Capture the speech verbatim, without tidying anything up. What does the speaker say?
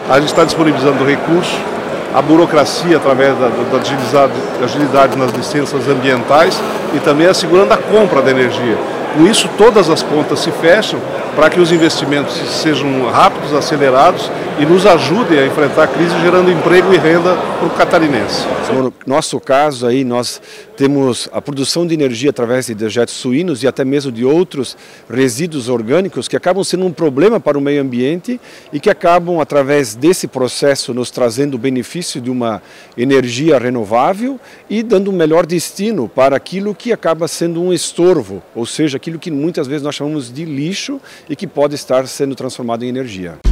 A gente está disponibilizando recursos, a burocracia através da, da agilidade, agilidade nas licenças ambientais e também assegurando a compra da energia. Com isso, todas as pontas se fecham para que os investimentos sejam rápidos, acelerados e nos ajudem a enfrentar a crise, gerando emprego e renda para o catarinense. No nosso caso, aí, nós temos a produção de energia através de dejetos suínos e até mesmo de outros resíduos orgânicos que acabam sendo um problema para o meio ambiente e que acabam, através desse processo, nos trazendo o benefício de uma energia renovável e dando um melhor destino para aquilo que acaba sendo um estorvo, ou seja, aquilo que muitas vezes nós chamamos de lixo e que pode estar sendo transformado em energia.